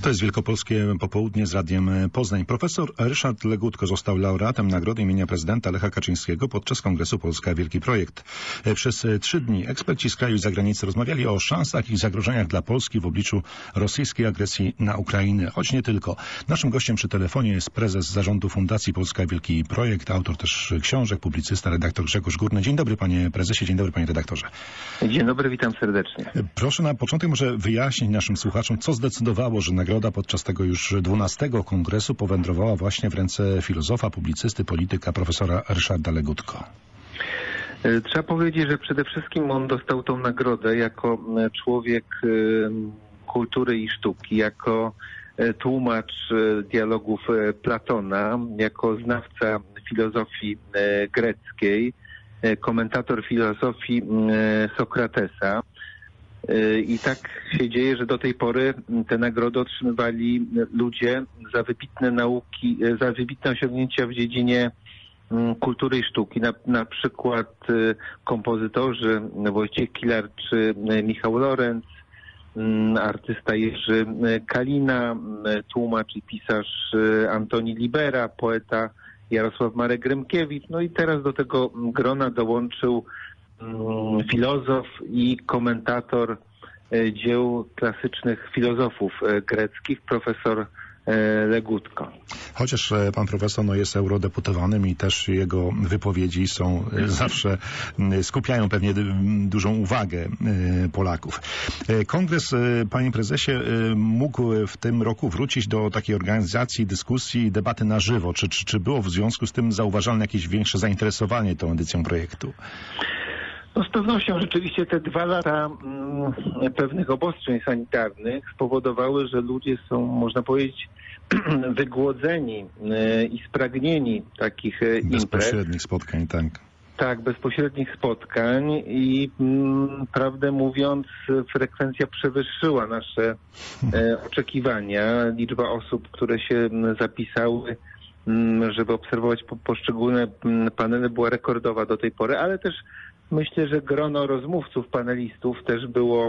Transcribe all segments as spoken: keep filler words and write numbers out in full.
To jest Wielkopolskie Popołudnie z Radiem Poznań. Profesor Ryszard Legutko został laureatem Nagrody imienia prezydenta Lecha Kaczyńskiego podczas Kongresu Polska Wielki Projekt. Przez trzy dni eksperci z kraju i zagranicy rozmawiali o szansach i zagrożeniach dla Polski w obliczu rosyjskiej agresji na Ukrainę. Choć nie tylko. Naszym gościem przy telefonie jest prezes zarządu Fundacji Polska Wielki Projekt, autor też książek, publicysta, redaktor Grzegorz Górny. Dzień dobry panie prezesie, dzień dobry panie redaktorze. Dzień dobry, witam serdecznie. Proszę na początek może wyjaśnić naszym słuchaczom, co zdecydowało, że nagroda podczas tego już dwunastego kongresu powędrowała właśnie w ręce filozofa, publicysty, polityka, profesora Ryszarda Legutko. Trzeba powiedzieć, że przede wszystkim on dostał tą nagrodę jako człowiek kultury i sztuki, jako tłumacz dialogów Platona, jako znawca filozofii greckiej, komentator filozofii Sokratesa. I tak się dzieje, że do tej pory te nagrody otrzymywali ludzie za wybitne nauki, za wybitne osiągnięcia w dziedzinie kultury i sztuki. Na, na przykład kompozytorzy Wojciech Kilar czy Michał Lorenz, artysta Jerzy Kalina, tłumacz i pisarz Antoni Libera, poeta Jarosław Marek Rymkiewicz. No i teraz do tego grona dołączył filozof i komentator dzieł klasycznych filozofów greckich, profesor Legutko. Chociaż pan profesor no, jest eurodeputowanym i też jego wypowiedzi są zawsze, skupiają pewnie dużą uwagę Polaków. Kongres, panie prezesie, mógł w tym roku wrócić do takiej organizacji, dyskusji, debaty na żywo. Czy, czy, czy było w związku z tym zauważalne jakieś większe zainteresowanie tą edycją projektu? No z pewnością rzeczywiście te dwa lata mm, pewnych obostrzeń sanitarnych spowodowały, że ludzie są, można powiedzieć, wygłodzeni y, i spragnieni takich y, imprez. Bezpośrednich spotkań, tak. Tak, bezpośrednich spotkań i mm, prawdę mówiąc frekwencja przewyższyła nasze y, oczekiwania. Liczba osób, które się zapisały, y, żeby obserwować po, poszczególne y, panele była rekordowa do tej pory, ale też myślę, że grono rozmówców, panelistów też było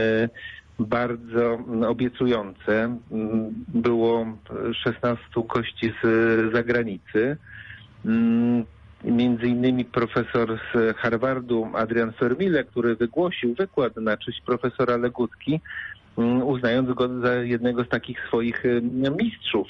bardzo obiecujące. Było szesnastu gości z zagranicy. Między innymi profesor z Harvardu Adrian Fermile, który wygłosił wykład na cześć profesora Legutki, uznając go za jednego z takich swoich mistrzów.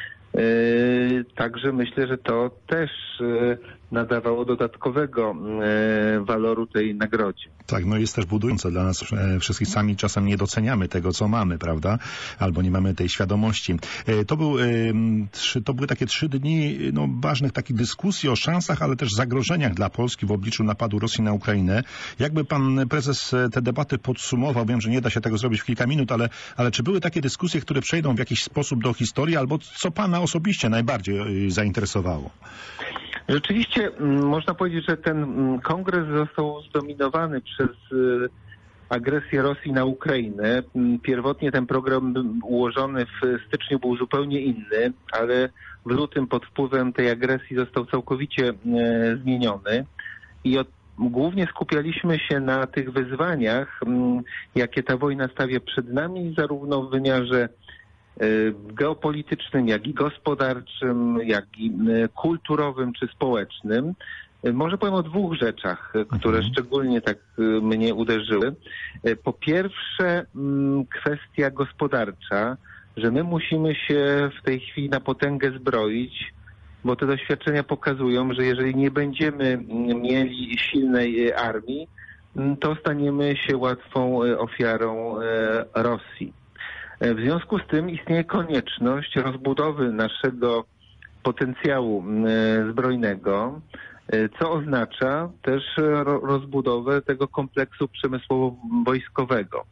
Także myślę, że to też nadawało dodatkowego waloru tej nagrodzie. Tak, no jest też budujące dla nas wszystkich. Sami czasem nie doceniamy tego, co mamy, prawda? Albo nie mamy tej świadomości. To, był, to były takie trzy dni no, ważnych takich dyskusji o szansach, ale też zagrożeniach dla Polski w obliczu napadu Rosji na Ukrainę. Jakby pan prezes te debaty podsumował? Wiem, że nie da się tego zrobić w kilka minut, ale, ale czy były takie dyskusje, które przejdą w jakiś sposób do historii, albo co pana osobiście najbardziej zainteresowało? Rzeczywiście można powiedzieć, że ten kongres został zdominowany przez agresję Rosji na Ukrainę. Pierwotnie ten program ułożony w styczniu był zupełnie inny, ale w lutym pod wpływem tej agresji został całkowicie zmieniony i od, głównie skupialiśmy się na tych wyzwaniach, jakie ta wojna stawia przed nami, zarówno w wymiarze geopolitycznym, jak i gospodarczym, jak i kulturowym czy społecznym. Może powiem o dwóch rzeczach, które mhm. szczególnie tak mnie uderzyły. Po pierwsze kwestia gospodarcza, że my musimy się w tej chwili na potęgę zbroić, bo te doświadczenia pokazują, że jeżeli nie będziemy mieli silnej armii, to staniemy się łatwą ofiarą Rosji. W związku z tym istnieje konieczność rozbudowy naszego potencjału zbrojnego, co oznacza też rozbudowę tego kompleksu przemysłowo-wojskowego.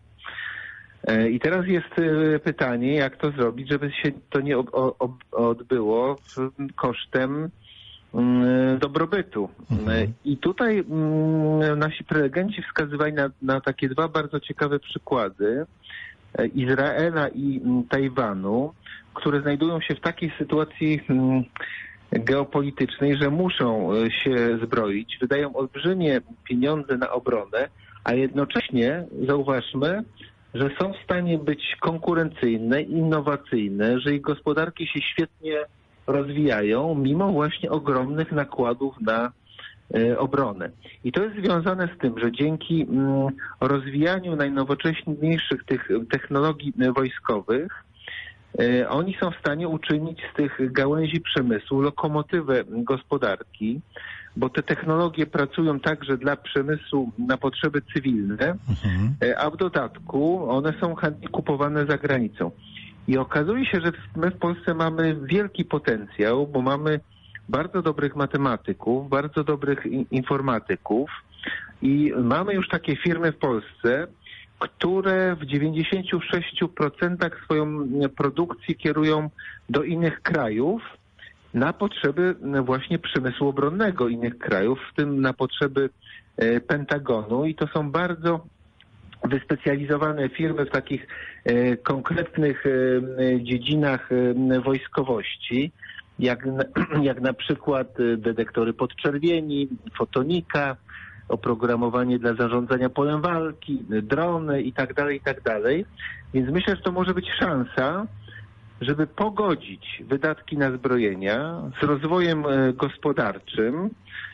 I teraz jest pytanie, jak to zrobić, żeby się to nie odbyło kosztem dobrobytu. Mhm. I tutaj nasi prelegenci wskazywali na, na takie dwa bardzo ciekawe przykłady Izraela i Tajwanu, które znajdują się w takiej sytuacji geopolitycznej, że muszą się zbroić, wydają olbrzymie pieniądze na obronę, a jednocześnie, zauważmy, że są w stanie być konkurencyjne, innowacyjne, że ich gospodarki się świetnie rozwijają, mimo właśnie ogromnych nakładów na obronę. I to jest związane z tym, że dzięki rozwijaniu najnowocześniejszych tych technologii wojskowych oni są w stanie uczynić z tych gałęzi przemysłu lokomotywę gospodarki, bo te technologie pracują także dla przemysłu na potrzeby cywilne, mhm. a w dodatku one są chętnie kupowane za granicą. I okazuje się, że my w Polsce mamy wielki potencjał, bo mamy bardzo dobrych matematyków, bardzo dobrych informatyków i mamy już takie firmy w Polsce, które w dziewięćdziesięciu sześciu procentach swoją produkcję kierują do innych krajów na potrzeby właśnie przemysłu obronnego innych krajów, w tym na potrzeby Pentagonu i to są bardzo wyspecjalizowane firmy w takich konkretnych dziedzinach wojskowości, jak, jak na przykład detektory podczerwieni, fotonika, oprogramowanie dla zarządzania polem walki, drony i tak dalej, i tak dalej. Więc myślę, że to może być szansa, żeby pogodzić wydatki na zbrojenia z rozwojem gospodarczym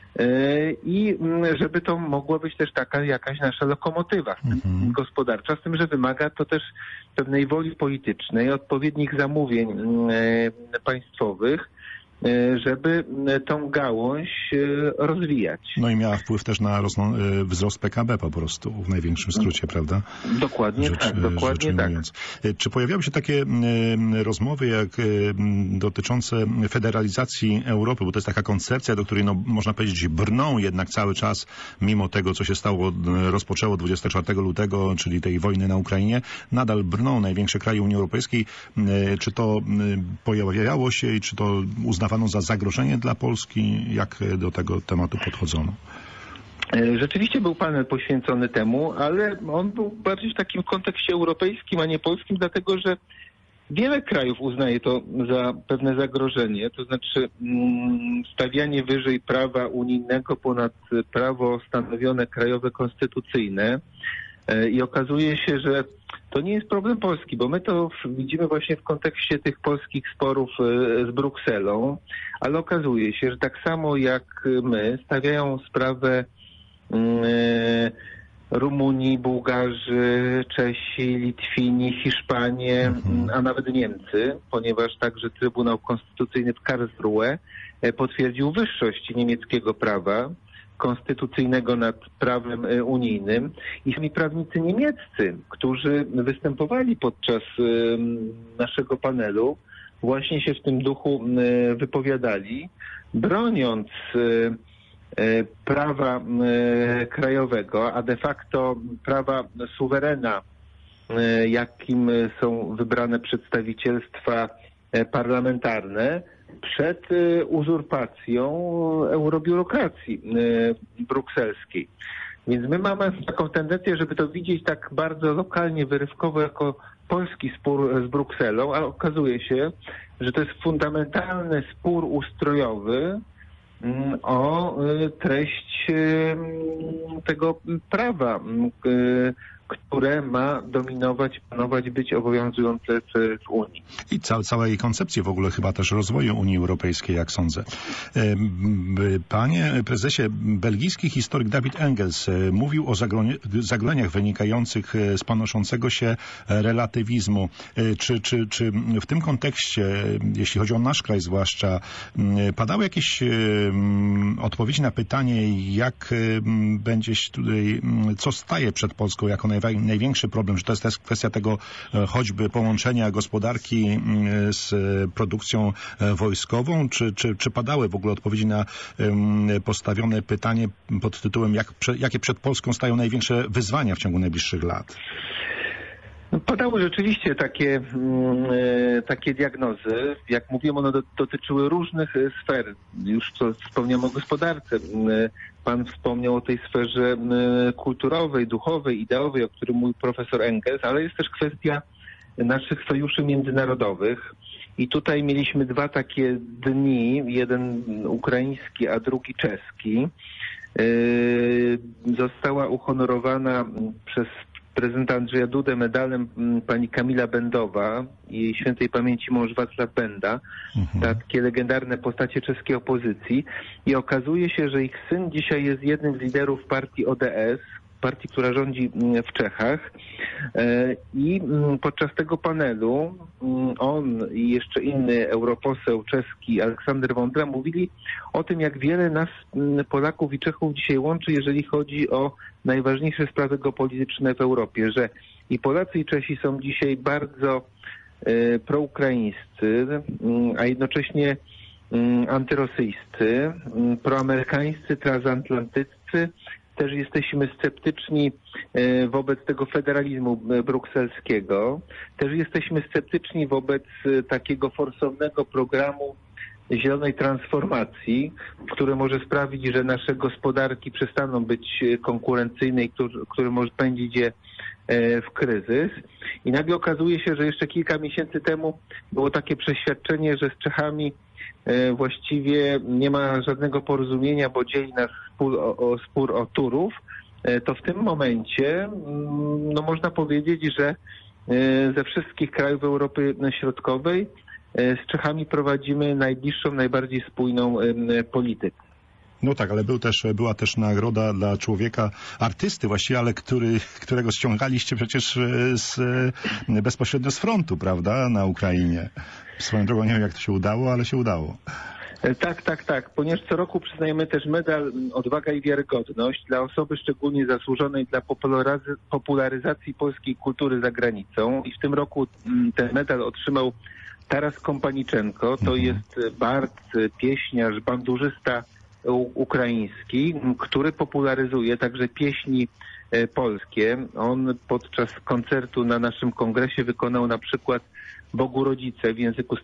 i żeby to mogła być też taka jakaś nasza lokomotywa mhm. gospodarcza, z tym, że wymaga to też pewnej woli politycznej, odpowiednich zamówień państwowych, żeby tą gałąź rozwijać. No i miała wpływ też na rosną, wzrost P K B po prostu, w największym skrócie, prawda? Dokładnie Rzecz, tak, dokładnie tak. Mówiąc. Czy pojawiały się takie rozmowy jak dotyczące federalizacji Europy, bo to jest taka koncepcja, do której no, można powiedzieć brną jednak cały czas, mimo tego, co się stało, rozpoczęło dwudziestego czwartego lutego, czyli tej wojny na Ukrainie, nadal brną największe kraje Unii Europejskiej. Czy to pojawiało się i czy to uznawano za zagrożenie dla Polski? Jak do tego tematu podchodzono? Rzeczywiście był panel poświęcony temu, ale on był bardziej w takim kontekście europejskim, a nie polskim, dlatego że wiele krajów uznaje to za pewne zagrożenie, to znaczy stawianie wyżej prawa unijnego ponad prawo stanowione krajowe konstytucyjne. I okazuje się, że to nie jest problem Polski, bo my to widzimy właśnie w kontekście tych polskich sporów z Brukselą, ale okazuje się, że tak samo jak my stawiają sprawę Rumunii, Bułgarzy, Czesi, Litwini, Hiszpanie, mhm. a nawet Niemcy, ponieważ także Trybunał Konstytucyjny w Karlsruhe potwierdził wyższość niemieckiego prawa konstytucyjnego nad prawem unijnym i sami prawnicy niemieccy, którzy występowali podczas naszego panelu, właśnie się w tym duchu wypowiadali, broniąc prawa krajowego, a de facto prawa suwerena, jakim są wybrane przedstawicielstwa parlamentarne, przed uzurpacją eurobiurokracji brukselskiej. Więc my mamy taką tendencję, żeby to widzieć tak bardzo lokalnie, wyrywkowo jako polski spór z Brukselą, a okazuje się, że to jest fundamentalny spór ustrojowy o treść tego prawa, które ma dominować, panować, być obowiązujące w Unii. I cała, cała jej koncepcja w ogóle chyba też rozwoju Unii Europejskiej, jak sądzę. Panie prezesie, belgijski historyk David Engels mówił o zagrożeniach wynikających z panoszącego się relatywizmu. Czy, czy, czy w tym kontekście, jeśli chodzi o nasz kraj zwłaszcza, padały jakieś odpowiedzi na pytanie, jak będzie tutaj, co staje przed Polską jako największy problem, że to jest też kwestia tego choćby połączenia gospodarki z produkcją wojskową, czy, czy, czy padały w ogóle odpowiedzi na postawione pytanie pod tytułem, jak, jakie przed Polską stają największe wyzwania w ciągu najbliższych lat? Padały rzeczywiście takie, takie diagnozy. Jak mówiłem, one dotyczyły różnych sfer. Już co wspomniałem o gospodarce. Pan wspomniał o tej sferze kulturowej, duchowej, ideowej, o którym mówił profesor Engels, ale jest też kwestia naszych sojuszy międzynarodowych. I tutaj mieliśmy dwa takie dni, jeden ukraiński, a drugi czeski. Została uhonorowana przez prezydenta Andrzeja Dudę medalem pani Kamila Bendowa i jej świętej pamięci mąż Wacław Benda, mhm. takie legendarne postacie czeskiej opozycji. I okazuje się, że ich syn dzisiaj jest jednym z liderów partii O D S, partii, która rządzi w Czechach. I podczas tego panelu on i jeszcze inny europoseł czeski Aleksander Vondra mówili o tym, jak wiele nas, Polaków i Czechów, dzisiaj łączy, jeżeli chodzi o najważniejsze sprawy geopolityczne w Europie, że i Polacy, i Czesi są dzisiaj bardzo proukraińscy, a jednocześnie antyrosyjscy, proamerykańscy, transatlantyccy. Też jesteśmy sceptyczni wobec tego federalizmu brukselskiego. Też jesteśmy sceptyczni wobec takiego forsownego programu zielonej transformacji, który może sprawić, że nasze gospodarki przestaną być konkurencyjne i który, który może pędzić je w kryzys. I nagle okazuje się, że jeszcze kilka miesięcy temu było takie przeświadczenie, że z Czechami właściwie nie ma żadnego porozumienia, bo dzieli nas spór o, o, spór o Turów, to w tym momencie no można powiedzieć, że ze wszystkich krajów Europy Środkowej z Czechami prowadzimy najbliższą, najbardziej spójną politykę. No tak, ale był też, była też nagroda dla człowieka, artysty właściwie, ale który, którego ściągaliście przecież z, bezpośrednio z frontu, prawda, na Ukrainie. Swoją drogą nie wiem, jak to się udało, ale się udało. Tak, tak, tak. Ponieważ co roku przyznajemy też medal Odwaga i Wiarygodność dla osoby szczególnie zasłużonej dla popularyzacji polskiej kultury za granicą. I w tym roku ten medal otrzymał Taras Kompaniczenko. To mhm. jest bard, pieśniarz, bandurzysta ukraiński, który popularyzuje także pieśni polskie. On podczas koncertu na naszym kongresie wykonał na przykład Bogu Rodzice w języku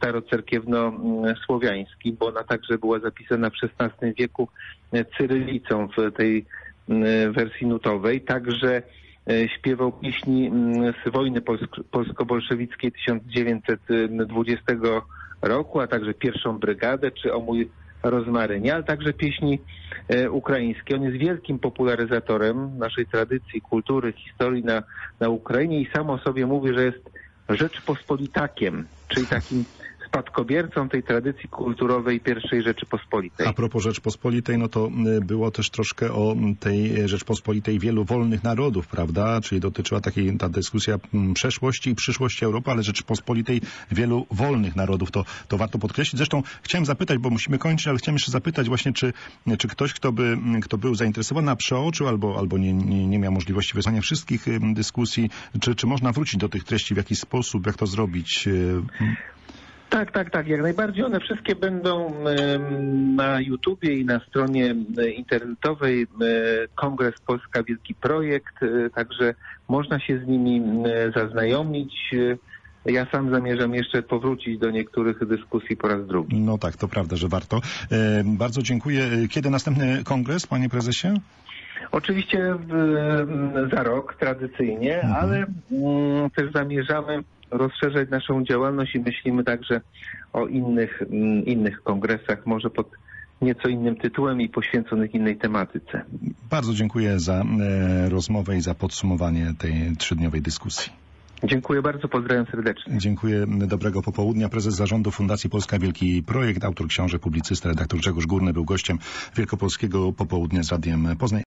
starocerkiewno-słowiańskim, bo ona także była zapisana w szesnastym wieku cyrylicą w tej wersji nutowej. Także śpiewał pieśni z wojny polsko-bolszewickiej tysiąc dziewięćset dwudziestego roku, a także Pierwszą Brygadę, czy O mój rozmarynie, ale także pieśni e, ukraińskie. On jest wielkim popularyzatorem naszej tradycji, kultury, historii na, na Ukrainie i sam o sobie mówi, że jest Rzeczpospolitakiem, czyli takim spadkobiercą tej tradycji kulturowej pierwszej Rzeczypospolitej. A propos Rzeczpospolitej, no to było też troszkę o tej Rzeczpospolitej wielu wolnych narodów, prawda? Czyli dotyczyła takiej ta dyskusja przeszłości i przyszłości Europy, ale Rzeczpospolitej wielu wolnych narodów. To, to warto podkreślić. Zresztą chciałem zapytać, bo musimy kończyć, ale chciałem jeszcze zapytać właśnie, czy, czy ktoś, kto by, kto był zainteresowany, a przeoczył albo, albo nie, nie, nie miał możliwości wysłania wszystkich dyskusji, czy, czy można wrócić do tych treści w jakiś sposób, jak to zrobić? Tak, tak, tak. Jak najbardziej. One wszystkie będą na YouTubie i na stronie internetowej Kongres Polska Wielki Projekt, także można się z nimi zaznajomić. Ja sam zamierzam jeszcze powrócić do niektórych dyskusji po raz drugi. No tak, to prawda, że warto. Bardzo dziękuję. Kiedy następny kongres, panie prezesie? Oczywiście w, za rok, tradycyjnie, mhm. ale mm, też zamierzamy rozszerzać naszą działalność i myślimy także o innych, innych kongresach, może pod nieco innym tytułem i poświęconych innej tematyce. Bardzo dziękuję za e, rozmowę i za podsumowanie tej trzydniowej dyskusji. Dziękuję bardzo, pozdrawiam serdecznie. Dziękuję, dobrego popołudnia. Prezes Zarządu Fundacji Polska Wielki Projekt, autor książek, publicysta, redaktor Grzegorz Górny był gościem Wielkopolskiego Popołudnia z Radiem Poznań.